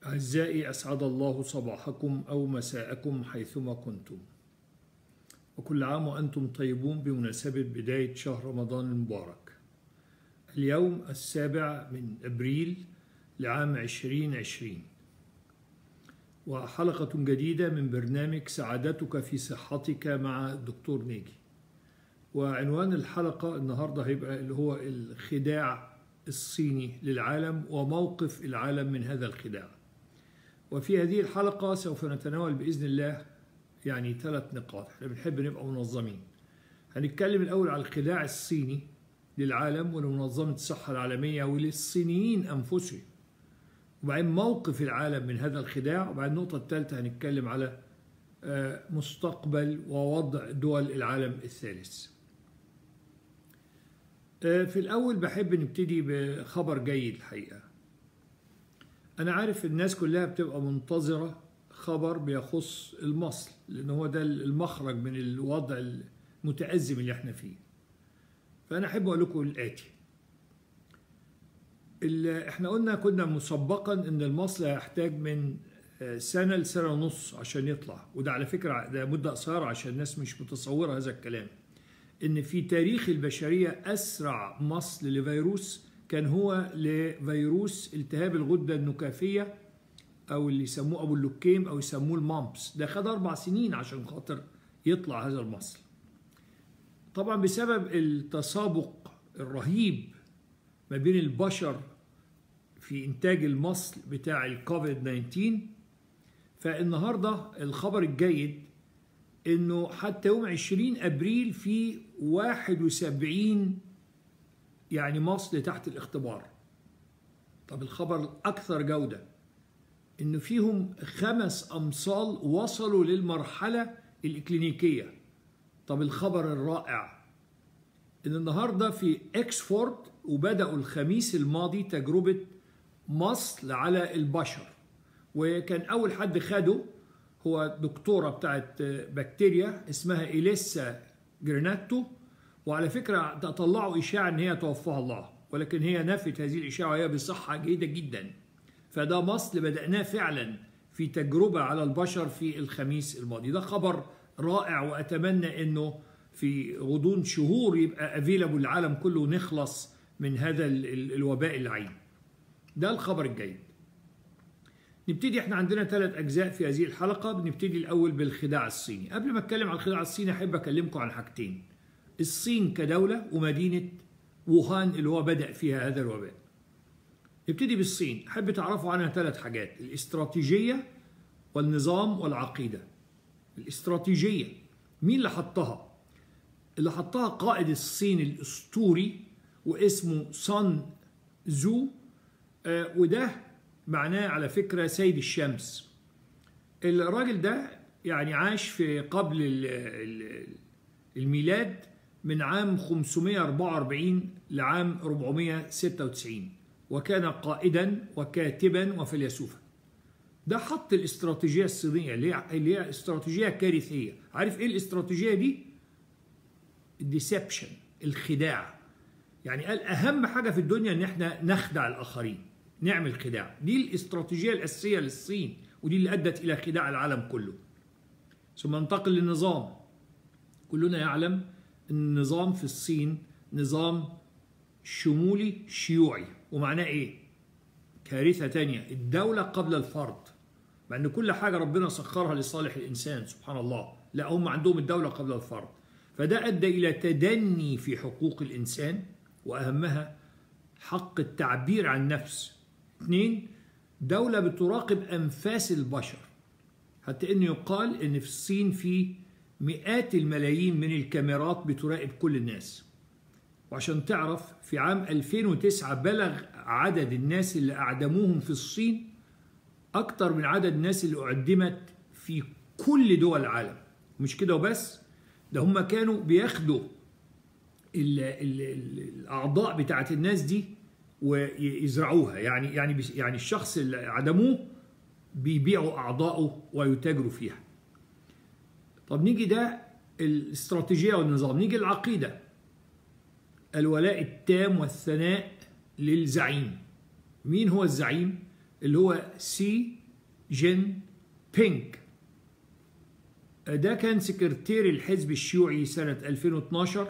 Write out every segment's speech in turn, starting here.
أعزائي، أسعد الله صباحكم أو مساءكم حيثما كنتم، وكل عام وأنتم طيبون بمناسبة بداية شهر رمضان المبارك. اليوم 7 أبريل لعام 2020، وحلقة جديدة من برنامج سعادتك في صحتك مع الدكتور ناجي. وعنوان الحلقة النهاردة هيبقى اللي هو الخداع الصيني للعالم وموقف العالم من هذا الخداع. وفي هذه الحلقة سوف نتناول بإذن الله 3 نقاط. احنا بنحب نبقى منظمين. هنتكلم الأول على الخداع الصيني للعالم ولمنظمة الصحة العالمية وللصينيين أنفسهم، وبعدين موقف العالم من هذا الخداع، وبعدين النقطة الثالثة هنتكلم على مستقبل ووضع دول العالم الثالث. في الأول بحب نبتدي بخبر جيد. الحقيقة أنا عارف الناس كلها بتبقى منتظرة خبر بيخص المصل، لأن هو ده المخرج من الوضع المتأزم اللي احنا فيه. فأنا أحب أقول لكم الآتي. احنا كنا مسبقا إن المصل هيحتاج من سنة لسنة ونص عشان يطلع، وده على فكرة ده مدة قصيرة عشان الناس مش متصورة هذا الكلام. إن في تاريخ البشرية أسرع مصل لفيروس كان هو لفيروس التهاب الغدة النكافية، أو اللي يسموه أبو اللوكيم أو يسموه المامبس. ده خد 4 سنين عشان خاطر يطلع هذا المصل. طبعا بسبب التسابق الرهيب ما بين البشر في إنتاج المصل بتاع الكوفيد 19، فالنهاردة الخبر الجيد إنه حتى يوم 20 أبريل في 71 مصل تحت الاختبار. طب الخبر الأكثر جودة إنه فيهم 5 أمصال وصلوا للمرحلة الإكلينيكية. طب الخبر الرائع إن النهاردة في إكسفورد وبدأوا الخميس الماضي تجربة مصل على البشر، وكان أول حد خده هو دكتورة بتاعت بكتيريا اسمها إليسا جريناتو. وعلى فكرة تطلعوا إشاعة إن هي توفاها الله، ولكن هي نفت هذه الإشاعة وهي بصحة جيدة جدا. فده مصل بدأناه فعلا في تجربة على البشر في الخميس الماضي. ده خبر رائع، وأتمنى إنه في غضون شهور يبقى افيلابل العالم كله ونخلص من هذا الوباء اللعين. ده الخبر الجيد. نبتدي. احنا عندنا 3 أجزاء في هذه الحلقة. بنبتدي الأول بالخداع الصيني. قبل ما أتكلم عن الخداع الصيني أحب أكلمكم عن حاجتين: الصين كدولة ومدينة ووهان اللي هو بدأ فيها هذا الوباء. نبتدي بالصين. أحب تعرفوا عنها 3 حاجات: الاستراتيجية والنظام والعقيدة. الاستراتيجية مين اللي حطها؟ اللي حطها قائد الصين الأسطوري واسمه سان زو، وده معناه على فكرة سيد الشمس. الراجل ده عاش في قبل الميلاد من عام 544 لعام 496، وكان قائدا وكاتبا وفيلسوفا. ده حط الاستراتيجية الصينية اللي هي استراتيجية كارثية. عارف ايه الاستراتيجية دي؟ الديسبشن، الخداع. قال أهم حاجة في الدنيا إن احنا نخدع الآخرين، نعمل خداع. دي الاستراتيجية الأساسية للصين، ودي اللي أدت إلى خداع العالم كله. ثم ننتقل للنظام. كلنا يعلم أن النظام في الصين نظام شمولي شيوعي. ومعناه إيه؟ كارثة تانية: الدولة قبل الفرد. مع أن كل حاجة ربنا سخرها لصالح الإنسان سبحان الله، لا هم عندهم الدولة قبل الفرد. فده أدى إلى تدني في حقوق الإنسان، وأهمها حق التعبير عن نفس. 2، دولة بتراقب أنفاس البشر، حتى إنه يقال إن في الصين في مئات الملايين من الكاميرات بتراقب كل الناس. وعشان تعرف، في عام 2009 بلغ عدد الناس اللي أعدموهم في الصين أكتر من عدد الناس اللي أعدمت في كل دول العالم. مش كده وبس، ده هم كانوا بياخدوا الأعضاء بتاعت الناس دي ويزرعوها. يعني الشخص اللي عدموه بيبيعوا أعضاءه ويتاجروا فيها. طب نيجي، ده الاستراتيجية والنظام. نيجي العقيدة: الولاء التام والثناء للزعيم. مين هو الزعيم؟ اللي هو سي جين بينغ. ده كان سكرتير الحزب الشيوعي سنة 2012،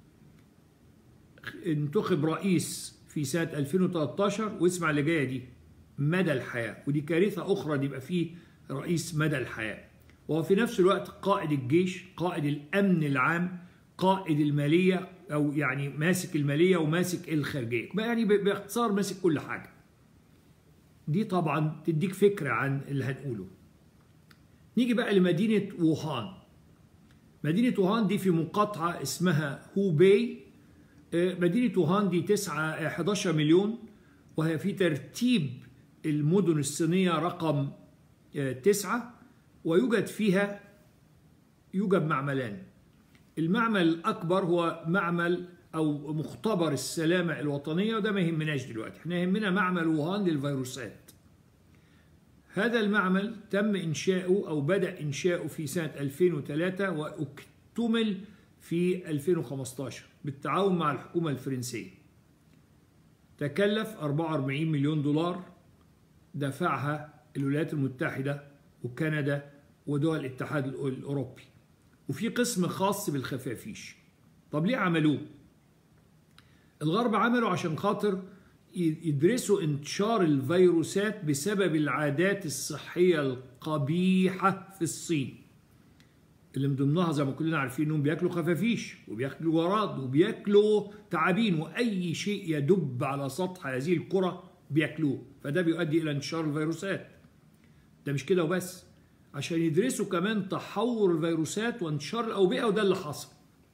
انتخب رئيس في سنة 2013. واسمع اللي جاية دي، مدى الحياة، ودي كارثة أخرى دي يبقى فيه رئيس مدى الحياة، وهو في نفس الوقت قائد الجيش، قائد الأمن العام، قائد المالية، أو يعني ماسك المالية وماسك الخارجية، يعني باختصار ماسك كل حاجة. دي طبعا تديك فكرة عن اللي هنقوله. نيجي بقى لمدينة ووهان. مدينة ووهان دي في مقاطعة اسمها هوباي. مدينة ووهان دي 11 مليون، وهي في ترتيب المدن الصينية رقم 9، ويوجد فيها معملان. المعمل الأكبر هو معمل أو مختبر السلامة الوطنية، وده ما يهمناش دلوقتي، احنا يهمنا معمل ووهان للفيروسات. هذا المعمل تم إنشاؤه أو بدأ إنشاؤه في سنة 2003 واكتمل في 2015 بالتعاون مع الحكومة الفرنسية. تكلف 44 مليون دولار دفعها الولايات المتحدة وكندا ودول الاتحاد الأوروبي، وفي قسم خاص بالخفافيش. طب ليه عملوه؟ الغرب عملوا عشان خاطر يدرسوا انتشار الفيروسات بسبب العادات الصحية القبيحة في الصين، اللي من ضمنها زي ما كلنا عارفين انهم بياكلوا خفافيش وبياكلوا جراد وبياكلوا تعابين، واي شيء يدب على سطح هذه الكرة بياكلوه، فده بيؤدي الى انتشار الفيروسات. ده مش كده وبس، عشان يدرسوا كمان تحور الفيروسات وانتشار الأوبئة، وده اللي حصل.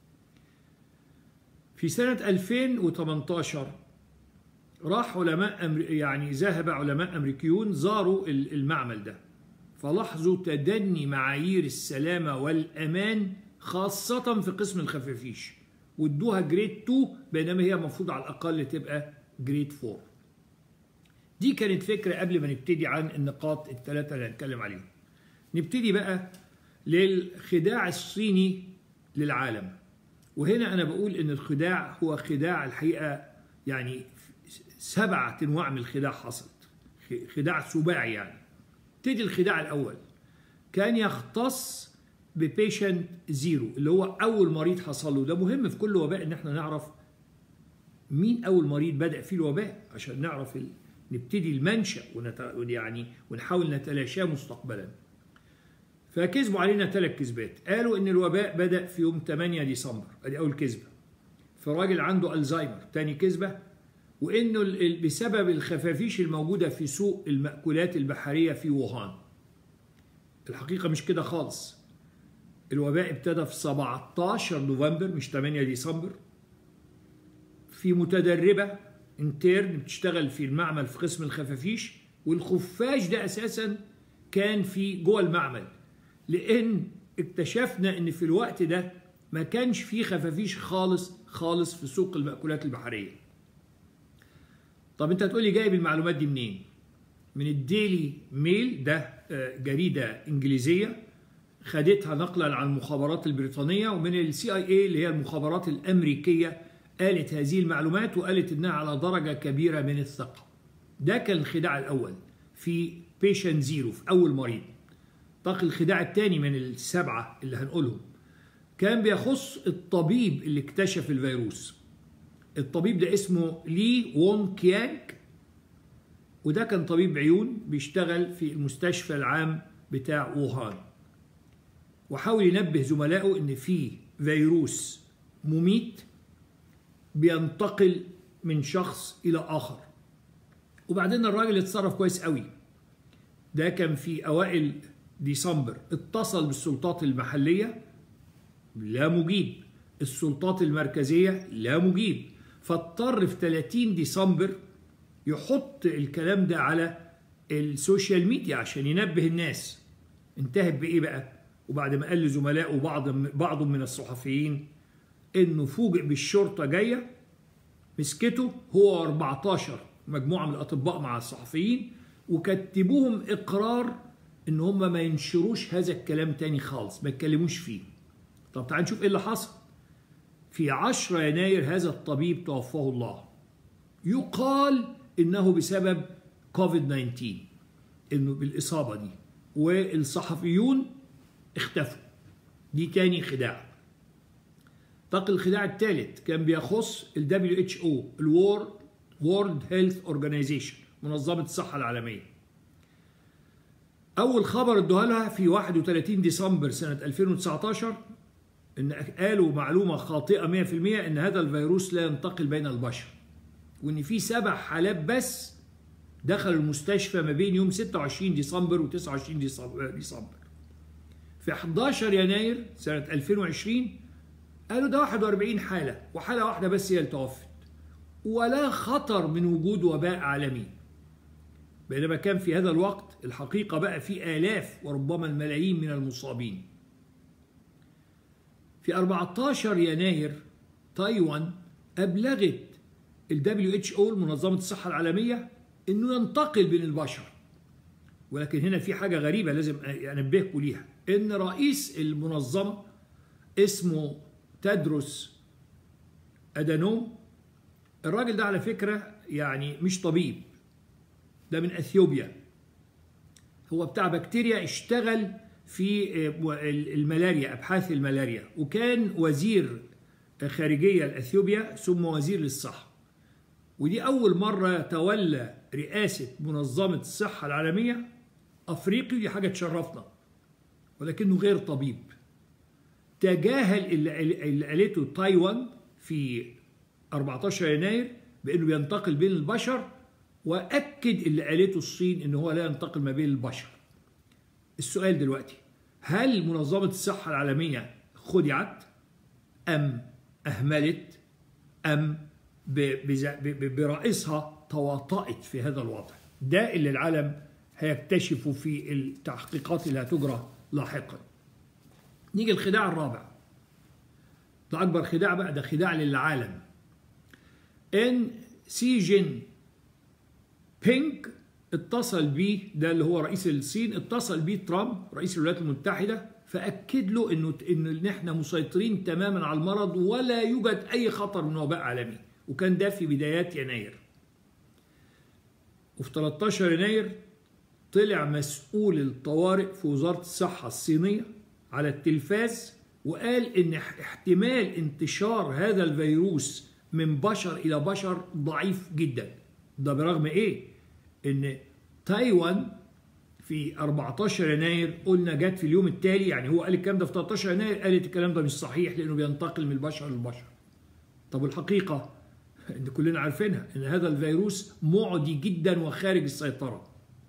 في سنة 2018 راح ذهب علماء أمريكيون زاروا المعمل ده، فلاحظوا تدني معايير السلامة والأمان خاصة في قسم الخفافيش، وادوها جريد 2 بينما هي المفروض على الأقل تبقى جريد 4. دي كانت فكرة قبل ما نبتدي عن النقاط الثلاثة اللي هنتكلم عليهم. نبتدي بقى للخداع الصيني للعالم. وهنا أنا بقول إن الخداع هو خداع الحقيقة، يعني 7 أنواع من الخداع حصلت، خداع سباعي يعني. ابتدي الخداع الأول كان يختص ببيشنت زيرو، اللي هو أول مريض حصل له. ده مهم في كل وباء إن احنا نعرف مين أول مريض بدأ فيه الوباء عشان نعرف نبتدي المنشأ ونحاول نتلاشاه مستقبلا. فكذبوا علينا 3 كذبات. قالوا ان الوباء بدأ في يوم 8 ديسمبر، ادي اول كذبه، في راجل عنده الزهايمر. تاني كذبه، وانه بسبب الخفافيش الموجوده في سوق المأكولات البحريه في ووهان. الحقيقه مش كده خالص. الوباء ابتدى في 17 نوفمبر مش 8 ديسمبر، في متدربه انترن بتشتغل في المعمل في قسم الخفافيش، والخفاش ده اساسا كان في جوه المعمل، لان اكتشفنا ان في الوقت ده ما كانش فيه خفافيش خالص في سوق المأكولات البحريه. طب انت هتقولي جايب المعلومات دي منين؟ من الديلي ميل، ده جريده انجليزيه خدتها نقلا عن المخابرات البريطانيه، ومن الCIA اللي هي المخابرات الامريكيه قالت هذه المعلومات، وقالت انها على درجه كبيره من الثقه. ده كان الخداع الاول في بيشنت زيرو، في اول مريض. طاق الخداع الثاني من ال7 اللي هنقولهم كان بيخص الطبيب اللي اكتشف الفيروس. الطبيب ده اسمه لي وون كيانغ، وده كان طبيب عيون بيشتغل في المستشفى العام بتاع ووهان، وحاول ينبه زملائه ان في فيروس مميت بينتقل من شخص الى اخر. وبعدين الراجل اتصرف كويس قوي. ده كان في اوائل ديسمبر، اتصل بالسلطات المحلية لا مجيب، السلطات المركزية لا مجيب، فاضطر في 30 ديسمبر يحط الكلام ده على السوشيال ميديا عشان ينبه الناس. انتهت بإيه بقى؟ وبعد ما قال لزملائه بعض من الصحفيين انه فوجئ بالشرطة جاية مسكته هو 14 مجموعة من الأطباء مع الصحفيين، وكتبوهم إقرار ان هم ما ينشروش هذا الكلام تاني خالص، ما يتكلموش فيه. طب تعال نشوف ايه اللي حصل. في 10 يناير هذا الطبيب توفاه الله. يقال انه بسبب كوفيد 19 انه بالاصابه دي، والصحفيون اختفوا. دي تاني خداع. طاق الخداع الثالث كان بيخص ال WHO World Health Organization، منظمة الصحة العالمية. أول خبر ادوها لها في 31 ديسمبر سنة 2019 إن قالوا معلومة خاطئة 100% إن هذا الفيروس لا ينتقل بين البشر، وإن في 7 حالات بس دخلوا المستشفى ما بين يوم 26 ديسمبر و 29 ديسمبر. في 11 يناير سنة 2020 قالوا ده 41 حالة، وحالة واحدة بس هي اللي توفت، ولا خطر من وجود وباء عالمي. بينما كان في هذا الوقت الحقيقة بقى في آلاف وربما الملايين من المصابين. في 14 يناير تايوان أبلغت ال WHO منظمة الصحة العالمية إنه ينتقل بين البشر. ولكن هنا في حاجة غريبة لازم أنبهكم ليها، إن رئيس المنظمة اسمه تدرس أدانوم. الراجل ده على فكرة يعني مش طبيب، ده من أثيوبيا، هو بتاع بكتيريا، اشتغل في الملاريا، أبحاث الملاريا، وكان وزير خارجية لأثيوبيا ثم وزير للصحة. ودي أول مرة تولى رئاسة منظمة الصحة العالمية أفريقي، دي حاجة تشرفنا، ولكنه غير طبيب. تجاهل اللي قالته تايوان في 14 يناير بأنه بينتقل بين البشر، وأكد اللي قالته الصين أنه هو لا ينتقل ما بين البشر. السؤال دلوقتي، هل منظمة الصحة العالمية خدعت أم أهملت أم برئيسها تواطأت في هذا الوضع؟ ده اللي العالم هيكتشفه في التحقيقات اللي هتجرى لاحقا. نيجي الخداع الرابع، ده أكبر خداع بقى، ده خداع للعالم. إن سي جين بينغ اتصل بيه، ده اللي هو رئيس الصين، اتصل بيه ترامب رئيس الولايات المتحدة، فأكد له إن إحنا مسيطرين تماما على المرض ولا يوجد أي خطر من وباء عالمي، وكان ده في بدايات يناير. وفي 13 يناير طلع مسؤول الطوارئ في وزارة الصحة الصينية على التلفاز وقال إن احتمال انتشار هذا الفيروس من بشر إلى بشر ضعيف جدا. ده برغم إيه؟ إن تايوان في 14 يناير قلنا جت في اليوم التالي، يعني هو قال الكلام ده في 13 يناير، قالت الكلام ده مش صحيح لأنه بينتقل من البشر للبشر. طب الحقيقة إن كلنا عارفينها إن هذا الفيروس معدي جدا وخارج السيطرة.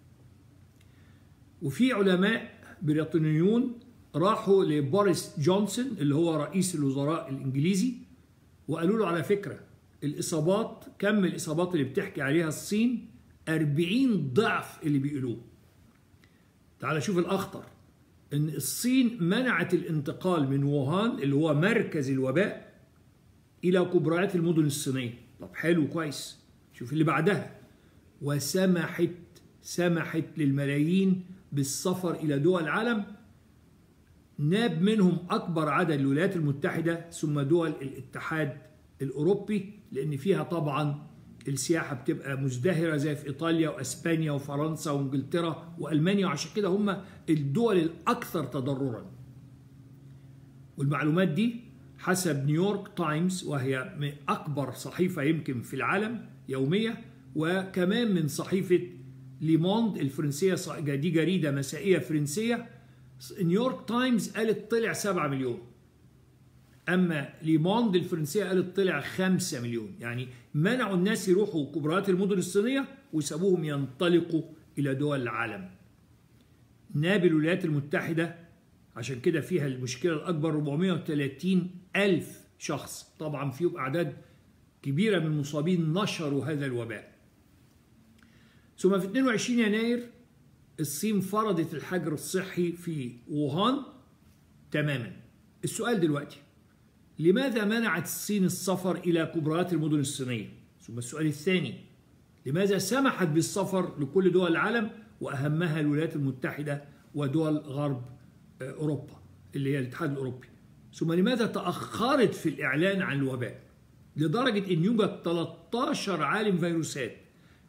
وفي علماء بريطانيون راحوا لبوريس جونسون اللي هو رئيس الوزراء الإنجليزي وقالوا له على فكرة الإصابات، كم الإصابات اللي بتحكي عليها الصين 40 ضعف اللي بيقولوه. تعال شوف الأخطر، إن الصين منعت الانتقال من ووهان اللي هو مركز الوباء إلى كبريات المدن الصينية. طب حلو كويس، شوف اللي بعدها، سمحت للملايين بالسفر إلى دول العالم، ناب منهم أكبر عدد الولايات المتحدة ثم دول الاتحاد الأوروبي، لأن فيها طبعا السياحة بتبقى مزدهرة زي في إيطاليا وأسبانيا وفرنسا وإنجلترا وألمانيا، وعشان كده هم الدول الأكثر تضررا. والمعلومات دي حسب نيويورك تايمز، وهي من أكبر صحيفة يمكن في العالم يومية، وكمان من صحيفة ليموند الفرنسية، دي جريدة مسائية فرنسية. نيويورك تايمز قالت طلع 7 مليون، أما ليموند الفرنسية قالت طلع 5 مليون. يعني منعوا الناس يروحوا كبريات المدن الصينية وسابوهم ينطلقوا إلى دول العالم. ناب الولايات المتحدة عشان كده فيها المشكلة الأكبر 430 ألف شخص، طبعا فيهم أعداد كبيرة من المصابين نشروا هذا الوباء. ثم في 22 يناير الصين فرضت الحجر الصحي في ووهان تماما. السؤال دلوقتي، لماذا منعت الصين السفر إلى كبريات المدن الصينية؟ ثم السؤال الثاني، لماذا سمحت بالسفر لكل دول العالم وأهمها الولايات المتحدة ودول غرب أوروبا اللي هي الاتحاد الأوروبي؟ ثم لماذا تأخرت في الإعلان عن الوباء؟ لدرجة أن يوجد 13 عالم فيروسات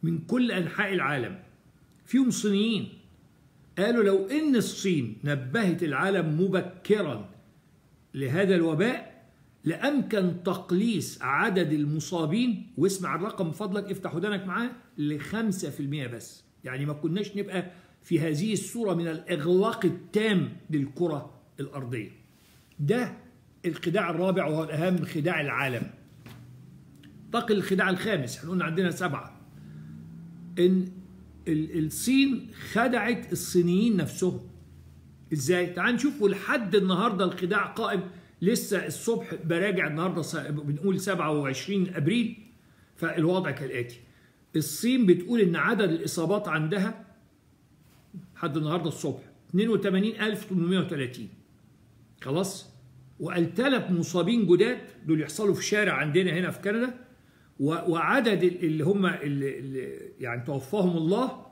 من كل أنحاء العالم، فيهم صينيين، قالوا لو إن الصين نبهت العالم مبكرا لهذا الوباء لأمكن تقليص عدد المصابين، واسمع الرقم من فضلك، افتح ودانك معاه، ل5% بس. يعني ما كناش نبقى في هذه الصورة من الإغلاق التام للكرة الأرضية. ده الخداع الرابع وهو الأهم، خداع العالم. انتقل للخداع الخامس، احنا قلنا عندنا 7. إن الصين خدعت الصينيين نفسهم. ازاي؟ تعال نشوف. ولحد النهارده الخداع قائم. لسه الصبح براجع النهارده بنقول 27 ابريل، فالوضع كالاتي: الصين بتقول ان عدد الاصابات عندها لحد النهارده الصبح 82830. خلاص؟ وقال 3 مصابين جداد دول يحصلوا في شارع عندنا هنا في كندا، وعدد اللي هم اللي يعني توفاهم الله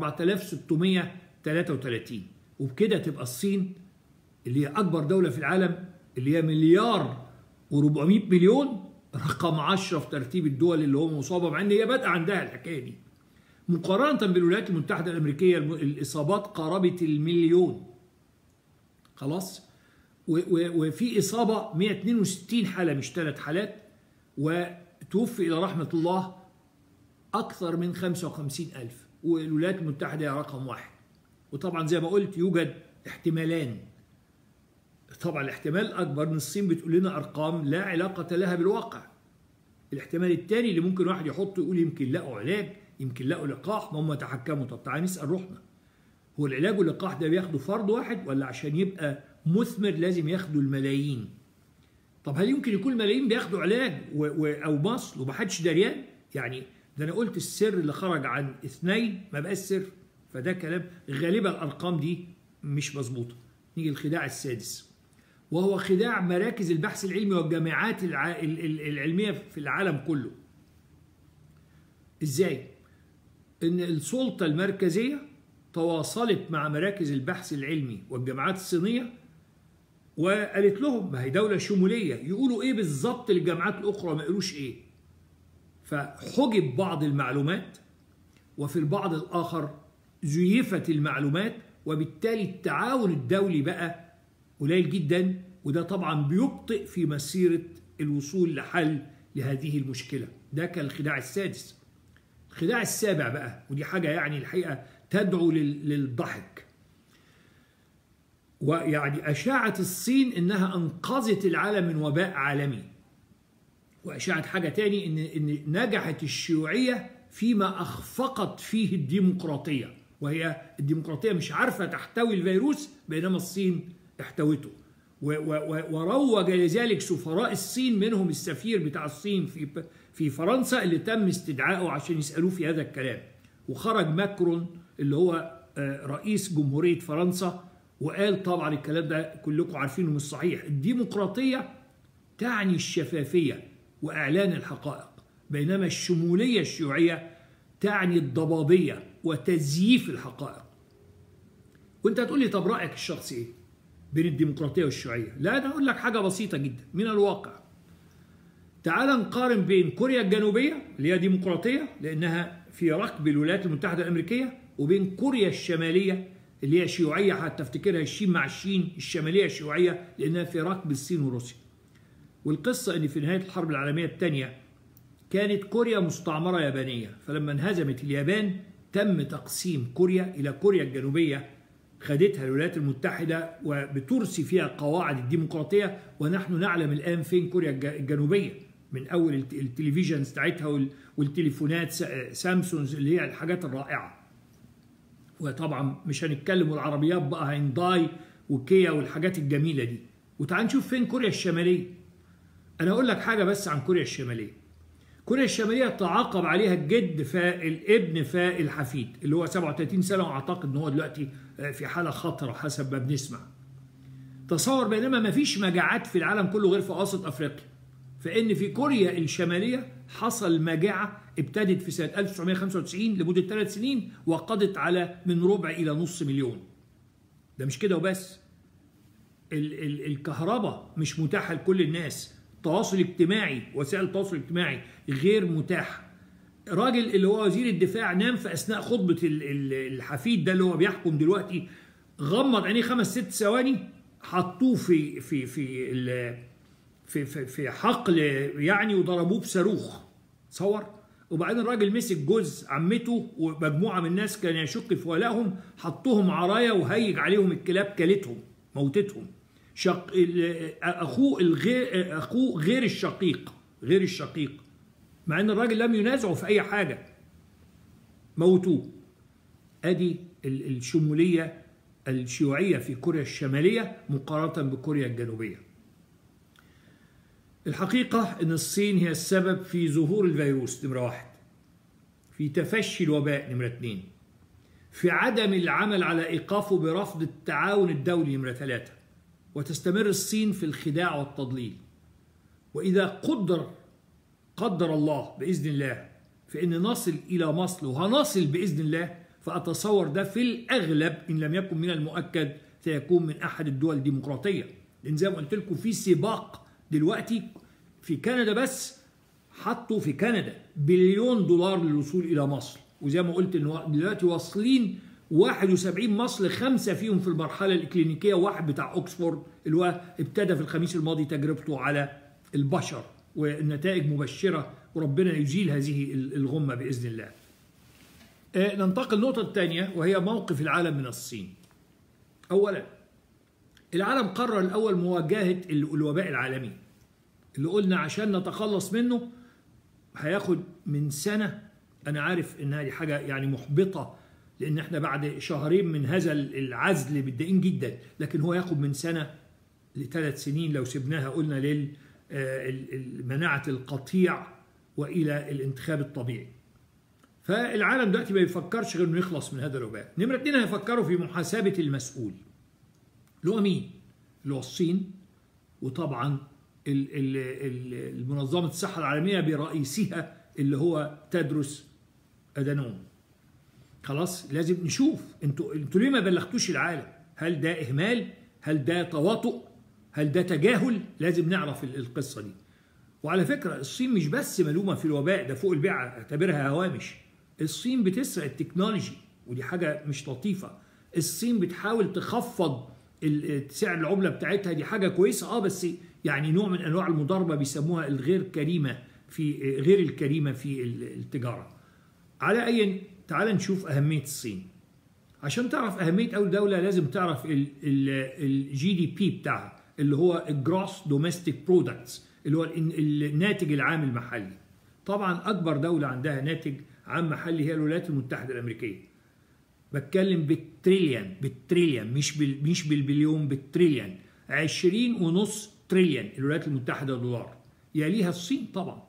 4633. وبكده تبقى الصين اللي هي أكبر دولة في العالم، اللي هي 1,400,000,000، رقم 10 في ترتيب الدول اللي هو مصابة، مع إن هي بادئة عندها الحكاية دي. مقارنة بالولايات المتحدة الأمريكية الإصابات قاربت 1,000,000. خلاص؟ وفي إصابة 162 حالة مش 3 حالات، وتوفي إلى رحمة الله أكثر من 55,000. والولايات المتحدة هي رقم 1. وطبعا زي ما قلت يوجد احتمالان. طبعا الاحتمال الأكبر إن الصين بتقول لنا أرقام لا علاقة لها بالواقع. الاحتمال الثاني اللي ممكن واحد يحطه يقول يمكن لقوا علاج، يمكن لقوا لقاح، ما هم تحكموا. طب تعالى نسأل روحنا، هو العلاج واللقاح ده بياخده فرد واحد، ولا عشان يبقى مثمر لازم ياخدوا الملايين؟ طب هل يمكن يكون الملايين بياخدوا علاج أو مصل ومحدش دريان؟ يعني ده أنا قلت السر اللي خرج عن 2 ما بقاش سر، فده كلام غالبا الأرقام دي مش مظبوطة. نيجي الخداع السادس، وهو خداع مراكز البحث العلمي والجامعات العلمية في العالم كله. إزاي؟ إن السلطة المركزية تواصلت مع مراكز البحث العلمي والجامعات الصينية وقالت لهم، ما هي دولة شمولية، يقولوا إيه بالظبط للجامعات الأخرى ما يقولوش إيه. فحجب بعض المعلومات، وفي البعض الآخر زيفت المعلومات، وبالتالي التعاون الدولي بقى قليل جدا، وده طبعا بيبطئ في مسيرة الوصول لحل لهذه المشكلة. ده كان الخداع السادس. الخداع السابع بقى، ودي حاجة يعني الحقيقة تدعو للضحك، ويعني أشاعت الصين إنها أنقذت العالم من وباء عالمي. وأشاعت حاجة تاني، إن نجحت الشيوعية فيما أخفقت فيه الديمقراطية، وهي الديمقراطية مش عارفة تحتوي الفيروس بينما الصين احتوته. وروج لذلك سفراء الصين، منهم السفير بتاع الصين في فرنسا اللي تم استدعائه عشان يسألوه في هذا الكلام. وخرج ماكرون اللي هو رئيس جمهورية فرنسا وقال طبعا الكلام ده كلكم عارفينه مش صحيح. الديمقراطية تعني الشفافية وإعلان الحقائق، بينما الشمولية الشيوعية تعني الضبابية وتزييف الحقائق. وانت هتقول لي طب رأيك الشخصي ايه بين الديمقراطية والشيوعية؟ لا، أنا أقول لك حاجة بسيطة جدا من الواقع. تعال نقارن بين كوريا الجنوبية اللي هي ديمقراطية لأنها في ركب الولايات المتحدة الأمريكية، وبين كوريا الشمالية اللي هي شيوعية، حتى تفتكرها الشين مع الشين، الشمالية شيوعية لأنها في ركب الصين وروسيا. والقصة أن في نهاية الحرب العالمية الثانية كانت كوريا مستعمرة يابانية، فلما انهزمت اليابان تم تقسيم كوريا إلى كوريا الجنوبية خدتها الولايات المتحدة وبترسي فيها قواعد الديمقراطية. ونحن نعلم الآن فين كوريا الجنوبية، من أول التلفزيون بتاعتها والتليفونات سامسونج اللي هي الحاجات الرائعة. وطبعا مش هنتكلم العربيات بقى هينداي وكيا والحاجات الجميلة دي. وتعال نشوف فين كوريا الشمالية. أنا أقول لك حاجة بس عن كوريا الشمالية. كوريا الشمالية تعاقب عليها الجد فالابن فالحفيد اللي هو 37 سنة، وأعتقد إن هو دلوقتي في حالة خطرة حسب ما بنسمع. تصور بينما ما فيش مجاعات في العالم كله غير في أوسط أفريقيا، فإن في كوريا الشمالية حصل مجاعة ابتدت في سنة 1995 لمدة 3 سنين وقضت على من ربع إلى نص مليون. ده مش كده وبس، الكهرباء مش متاحة لكل الناس، التواصل الاجتماعي وسائل التواصل الاجتماعي غير متاحة، راجل اللي هو وزير الدفاع نام في اثناء خطبه الحفيد ده اللي هو بيحكم دلوقتي، غمض عينيه 5-6 ثواني، حطوه في حقل يعني وضربوه بصاروخ. تصور. وبعدين الراجل مسك جوز عمته ومجموعه من الناس كان يشك في ولائهم، حطوهم عرايه وهيج عليهم الكلاب كلتهم موتتهم. اخوه غير الشقيق مع ان الراجل لم ينازعه في اي حاجه موتوه. ادي الشموليه الشيوعيه في كوريا الشماليه مقارنه بكوريا الجنوبيه. الحقيقه ان الصين هي السبب في ظهور الفيروس نمره 1، في تفشي الوباء نمره 2، في عدم العمل على ايقافه برفض التعاون الدولي نمره 3، وتستمر الصين في الخداع والتضليل. وإذا قدر الله بإذن الله في أن نصل إلى مصل، وهنصل بإذن الله، فأتصور ده في الأغلب إن لم يكن من المؤكد سيكون من أحد الدول الديمقراطية. لأن زي ما قلت لكم في سباق دلوقتي في كندا، بس حطوا في كندا $1 بليون للوصول إلى مصر. وزي ما قلت إن دلوقتي واصلين 71 مصل، 5 فيهم في المرحلة الإكلينيكية، واحد بتاع أكسفورد اللي هو ابتدى في الخميس الماضي تجربته على البشر، والنتائج مبشرة، وربنا يزيل هذه الغمة بإذن الله. ننتقل للنقطة الثانية وهي موقف العالم من الصين. أولا، العالم قرر الأول مواجهة الوباء العالمي اللي قلنا عشان نتخلص منه هياخد من سنة. أنا عارف إن هذه حاجة يعني محبطة، لأن احنا بعد شهرين من هذا العزل متضايقين جدا، لكن هو ياخد من سنة ل3 سنين لو سبناها قلنا لمناعة القطيع وإلى الانتخاب الطبيعي. فالعالم دلوقتي ما بيفكرش غير إنه يخلص من هذا الوباء. نمرة 2 هيفكروا في محاسبة المسؤول اللي هو مين؟ اللي هو الصين، وطبعا المنظمة الصحة العالمية برئيسها اللي هو تدرس أدانوم. خلاص لازم نشوف انتوا ليه ما بلغتوش العالم؟ هل ده إهمال؟ هل ده تواطؤ؟ هل ده تجاهل؟ لازم نعرف القصة دي. وعلى فكرة الصين مش بس ملومة في الوباء ده فوق البيعة، اعتبرها هوامش. الصين بتسرق التكنولوجي ودي حاجة مش لطيفة. الصين بتحاول تخفض سعر العملة بتاعتها، دي حاجة كويسة بس يعني نوع من أنواع المضاربة بيسموها غير الكريمة في التجارة. على أي تعال نشوف أهمية الصين. عشان تعرف أهمية أول دولة لازم تعرف الجي دي بي بتاعها اللي هو الجروس دوميستيك برودكتس اللي هو الناتج العام المحلي. طبعا أكبر دولة عندها ناتج عام محلي هي الولايات المتحدة الأمريكية. بتكلم بالتريليون مش بالبليون، بالتريليون. 20.5 تريليون الولايات المتحدة دولار. يليها الصين طبعا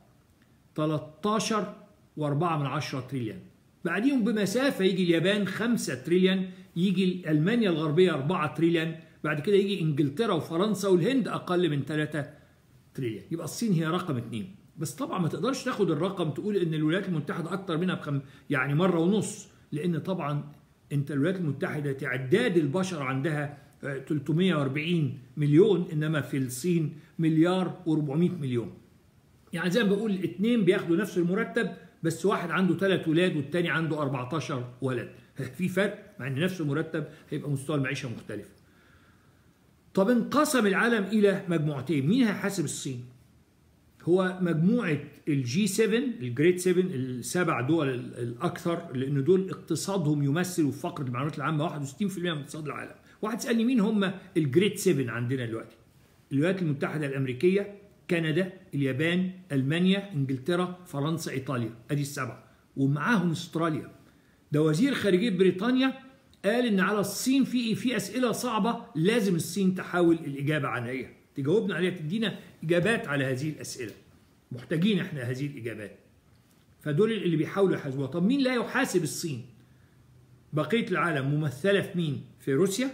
13.4 تريليون. بعديهم بمسافة يجي اليابان 5 تريليون، يجي ألمانيا الغربية 4 تريليون، بعد كده يجي إنجلترا وفرنسا والهند أقل من 3 تريليون. يبقى الصين هي رقم 2. بس طبعا ما تقدرش تاخد الرقم تقول إن الولايات المتحدة أكتر منها يعني 1.5 مرة، لأن طبعا أنت الولايات المتحدة تعداد البشر عندها 340 مليون، إنما في الصين 1,400,000,000. يعني زي ما بقول 2 بياخدوا نفس المرتب، بس واحد عنده 3 ولاد والتاني عنده 14 ولد. في فرق، مع ان نفس المرتب هيبقى مستوى المعيشة مختلف. طب انقسم العالم الى مجموعتين، مين هيحاسب الصين؟ هو مجموعة الجي 7، الجريد 7، ال7 دول الاكثر، لان دول اقتصادهم يمثل في فقرة المعلومات العامة 61% من اقتصاد العالم. واحد سألني مين هم الجريد 7 عندنا دلوقتي؟ الولايات المتحدة الامريكية، كندا، اليابان، ألمانيا، إنجلترا، فرنسا، إيطاليا. أدي ال7 ومعاهم استراليا. ده وزير خارجية بريطانيا قال إن على الصين في أسئلة صعبة لازم الصين تحاول الإجابة عنها، تجاوبنا عليها، تدينا إجابات على هذه الأسئلة. محتاجين إحنا هذه الإجابات. فدول اللي بيحاولوا يحاسبوها. طب مين لا يحاسب الصين؟ بقية العالم ممثلة في مين؟ في روسيا،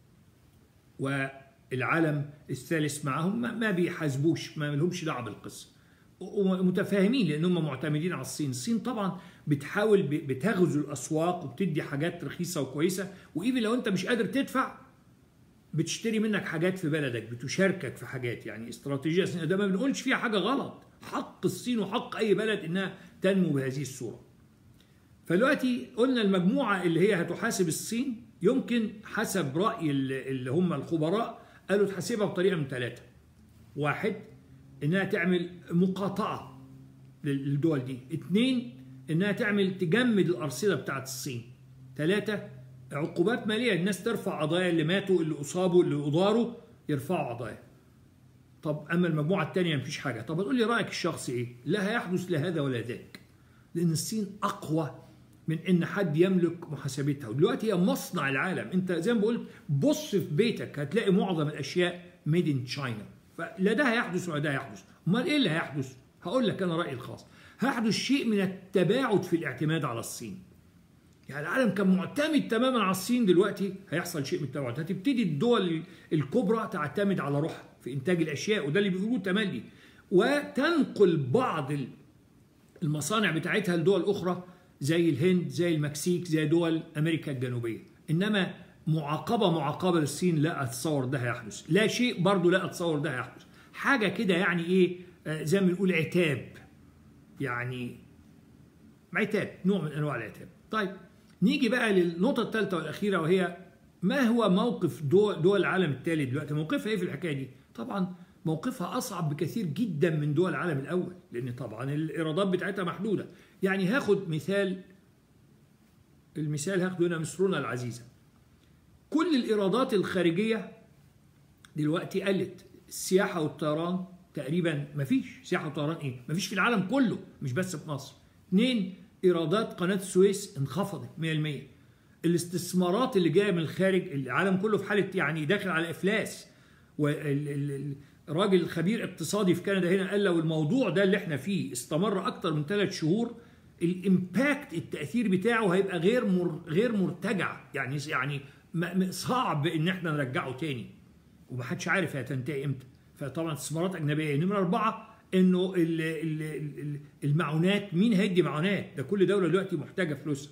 والعالم الثالث معهم ما بيحاسبوش، ما لهمش دعوه بالقصه، ومتفاهمين لانهم معتمدين على الصين. الصين طبعا بتحاول بتغزو الاسواق وبتدي حاجات رخيصه وكويسه، وايفن لو انت مش قادر تدفع بتشتري منك حاجات في بلدك، بتشاركك في حاجات، يعني استراتيجيه ده ما بنقولش فيها حاجه غلط، حق الصين وحق أي بلد إنها تنمو بهذه الصورة. فدلوقتي قلنا المجموعة اللي هي هتحاسب الصين يمكن حسب رأي اللي هم الخبراء قالوا تحاسبها بطريقة من 3. 1 إنها تعمل مقاطعة للدول دي. 2 إنها تجمد الأرصدة بتاعت الصين. 3 عقوبات مالية، الناس ترفع قضايا، اللي ماتوا اللي أصابوا اللي أضاروا يرفعوا قضايا. طب أما المجموعة الثانية مفيش حاجة. طب هتقول لي رأيك الشخصي إيه؟ لا هيحدث لا هذا ولا ذاك، لأن الصين أقوى من إن حد يملك محاسبتها، ودلوقتي هي مصنع العالم. أنت زي ما بقول بص في بيتك هتلاقي معظم الأشياء ميد إن تشاينا، فلا ده هيحدث ولا ده هيحدث. أمال إيه اللي هيحدث؟ هقول لك أنا رأيي الخاص، هيحدث شيء من التباعد في الاعتماد على الصين. يعني العالم كان معتمد تماما على الصين، دلوقتي هيحصل شيء من التباعد، هتبتدي الدول الكبرى تعتمد على روحها في إنتاج الأشياء، وده اللي بيقولوه تملي، وتنقل بعض المصانع بتاعتها لدول أخرى زي الهند زي المكسيك زي دول أمريكا الجنوبية. إنما معاقبة للصين لا أتصور ده هيحدث، لا شيء برضو لا أتصور ده هيحدث. حاجة كده يعني إيه، زي ما بنقول عتاب، يعني عتاب، نوع من أنواع العتاب. طيب نيجي بقى للنقطة الثالثة والأخيرة، وهي ما هو موقف دول العالم الثالث دلوقتي؟ موقفها إيه في الحكاية دي؟ طبعا موقفها أصعب بكثير جدا من دول العالم الأول، لأن طبعا الإيرادات بتاعتها محدودة. يعني هاخد المثال هاخده هنا، مصرنا العزيزة. كل الإيرادات الخارجية دلوقتي قلت، السياحة والطيران تقريبا مفيش، سياحة وطيران إيه؟ مفيش في العالم كله مش بس في مصر. 2 إيرادات قناة السويس انخفضت 100%. الاستثمارات اللي جاية من الخارج، العالم كله في حالة يعني داخل على إفلاس. راجل خبير اقتصادي في كندا هنا قال لو الموضوع ده اللي احنا فيه استمر اكتر من 3 شهور، الامباكت التأثير بتاعه هيبقى غير مرتجع، يعني صعب ان احنا نرجعه تاني، ومحدش عارف هتنتهي امتى. فطبعا استثمارات اجنبيه. نمره 4 انه المعونات، مين هيدي معونات؟ ده كل دوله دلوقتي محتاجه فلوسها.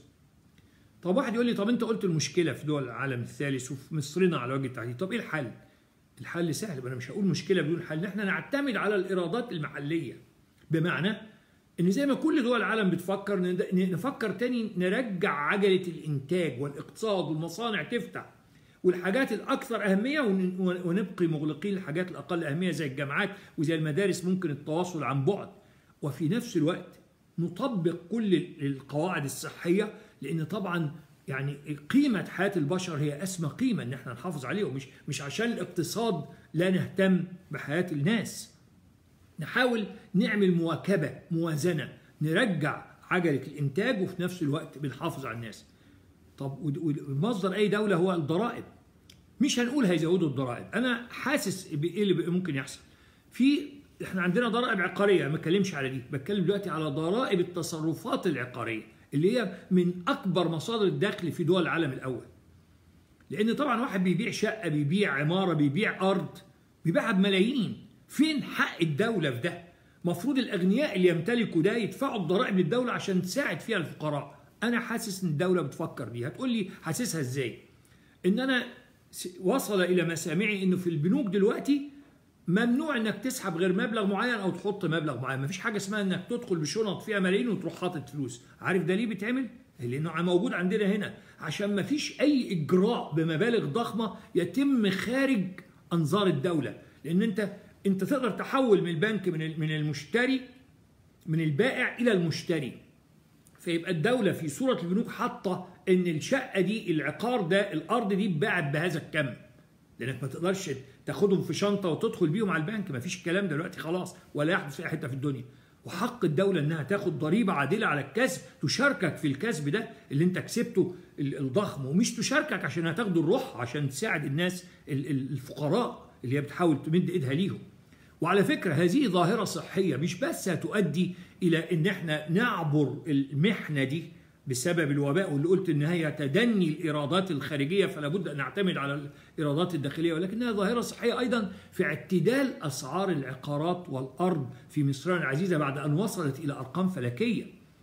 طب واحد يقول لي طب انت قلت المشكله في دول العالم الثالث وفي مصرنا على وجه التحديد، طب ايه الحل؟ الحل سهل، انا مش هقول مشكله بدون حل، احنا نعتمد على الايرادات المحليه. بمعنى ان زي ما كل دول العالم بتفكر، نفكر تاني نرجع عجله الانتاج والاقتصاد والمصانع تفتح، والحاجات الاكثر اهميه ونبقي مغلقين الحاجات الاقل اهميه زي الجامعات وزي المدارس، ممكن التواصل عن بعد. وفي نفس الوقت نطبق كل القواعد الصحيه، لان طبعا يعني قيمة حياة البشر هي أسمى قيمة إن احنا نحافظ عليه، ومش عشان الاقتصاد لا نهتم بحياة الناس. نحاول نعمل مواكبة، موازنة، نرجع عجلة الإنتاج وفي نفس الوقت بنحافظ على الناس. طب ومصدر أي دولة هو الضرائب. مش هنقول هيزودوا الضرائب، أنا حاسس بإيه اللي ممكن يحصل. احنا عندنا ضرائب عقارية، ما بتكلمش على دي، بتكلم دلوقتي على ضرائب التصرفات العقارية اللي هي من أكبر مصادر الدخل في دول العالم الأول. لأن طبعا واحد بيبيع شقة، بيبيع عمارة، بيبيع أرض، بيبيعها بملايين. فين حق الدولة في ده؟ مفروض الأغنياء اللي يمتلكوا ده يدفعوا الضرائب للدولة عشان تساعد فيها الفقراء. أنا حاسس إن الدولة بتفكر بيها. هتقول لي حاسسها إزاي؟ إن أنا وصل إلى مسامعي إنه في البنوك دلوقتي ممنوع انك تسحب غير مبلغ معين او تحط مبلغ معين. مفيش حاجه اسمها انك تدخل بشنط فيها ملايين وتروح حاطط فلوس. عارف ده ليه بيتعمل؟ لانه موجود عندنا هنا، عشان مفيش اي اجراء بمبالغ ضخمه يتم خارج انظار الدوله. لان انت تقدر تحول من البنك من المشتري، من البائع الى المشتري. فيبقى الدوله في صوره البنوك حاطه ان الشقه دي، العقار ده، الارض دي باعت بهذا الكم، لانك ما تقدرش تاخدهم في شنطه وتدخل بيهم على البنك. ما فيش الكلام دلوقتي خلاص، ولا يحدث في اي حته في الدنيا. وحق الدوله انها تاخد ضريبه عادله على الكسب، تشاركك في الكسب ده اللي انت كسبته الضخم، ومش تشاركك عشان هتاخده الروح عشان تساعد الناس الفقراء اللي هي بتحاول تمد ايدها ليهم. وعلى فكره هذه ظاهره صحيه، مش بس هتؤدي الى ان احنا نعبر المحنه دي بسبب الوباء، واللي قلت ان هي تدني الايرادات الخارجيه، فلا بد ان نعتمد على الايرادات الداخليه، ولكنها ظاهره صحيه ايضا في اعتدال اسعار العقارات والارض في مصرنا العزيزه بعد ان وصلت الى ارقام فلكيه.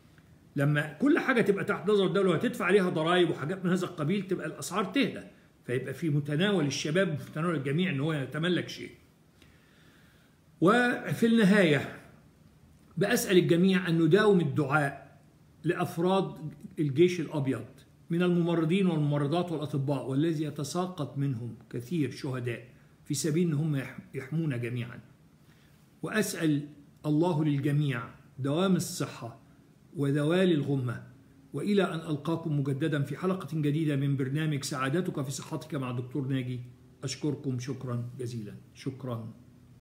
لما كل حاجه تبقى تحت نظر الدوله وهتدفع عليها ضرائب وحاجات من هذا القبيل، تبقى الاسعار تهدى، فيبقى في متناول الشباب وفي متناول الجميع ان هو يتملك شيء. وفي النهايه بأسأل الجميع أن نداوم الدعاء لأفراد الجيش الأبيض من الممرضين والممرضات والأطباء، والذي يتساقط منهم كثير شهداء في سبيل أن هم يحمونا جميعا. وأسأل الله للجميع دوام الصحة وذوال الغمة، وإلى أن ألقاكم مجددا في حلقة جديدة من برنامج سعادتك في صحتك مع دكتور ناجي. أشكركم شكرا جزيلا. شكرا.